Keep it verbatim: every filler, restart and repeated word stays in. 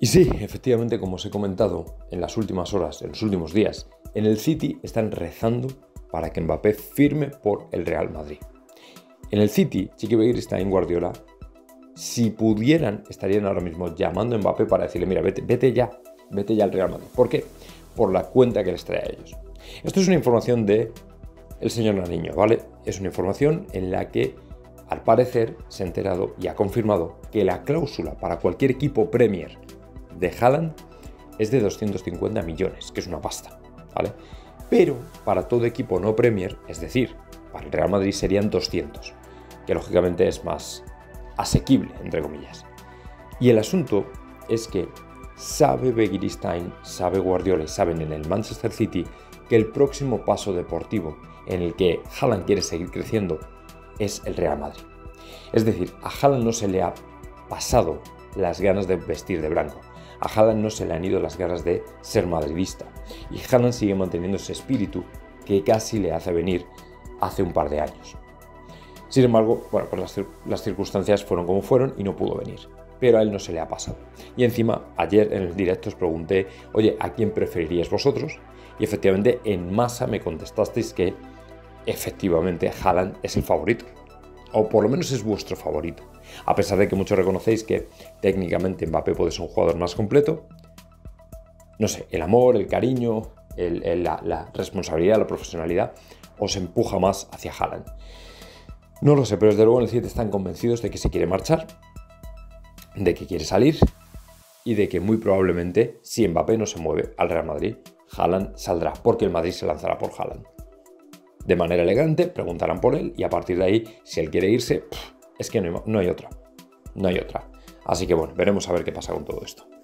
Y sí, efectivamente, como os he comentado en las últimas horas, en los últimos días, en el City están rezando para que Mbappé firme por el Real Madrid. En el City, Txiki Begiristain y Guardiola, si pudieran, estarían ahora mismo llamando a Mbappé para decirle, mira, vete, vete ya, vete ya al Real Madrid. ¿Por qué? Por la cuenta que les trae a ellos. Esto es una información de el señor Nariño, ¿vale? Es una información en la que, al parecer, se ha enterado y ha confirmado que la cláusula para cualquier equipo Premier de Haaland es de doscientos cincuenta millones, que es una pasta, ¿vale? Pero para todo equipo no Premier, es decir, para el Real Madrid serían doscientos, que lógicamente es más asequible, entre comillas. Y el asunto es que sabe Begiristain, sabe Guardiola y saben en el Manchester City que el próximo paso deportivo en el que Haaland quiere seguir creciendo es el Real Madrid. Es decir, a Haaland no se le ha pasado las ganas de vestir de blanco. A Haaland no se le han ido las ganas de ser madridista. Y Haaland sigue manteniendo ese espíritu que casi le hace venir hace un par de años. Sin embargo, bueno, pues las, las circunstancias fueron como fueron y no pudo venir. Pero a él no se le ha pasado. Y encima, ayer en el directo os pregunté, oye, ¿a quién preferiríais vosotros? Y efectivamente, en masa me contestasteis que efectivamente Haaland es el favorito. O por lo menos es vuestro favorito. A pesar de que muchos reconocéis que técnicamente Mbappé puede ser un jugador más completo. No sé, el amor, el cariño, el, el, la, la responsabilidad, la profesionalidad os empuja más hacia Haaland. No lo sé, pero desde luego en el City están convencidos de que se quiere marchar, de que quiere salir y de que muy probablemente, si Mbappé no se mueve al Real Madrid, Haaland saldrá, porque el Madrid se lanzará por Haaland. De manera elegante, preguntarán por él y a partir de ahí, si él quiere irse, pff, es que no hay, no hay otra. No hay otra. Así que bueno, veremos a ver qué pasa con todo esto.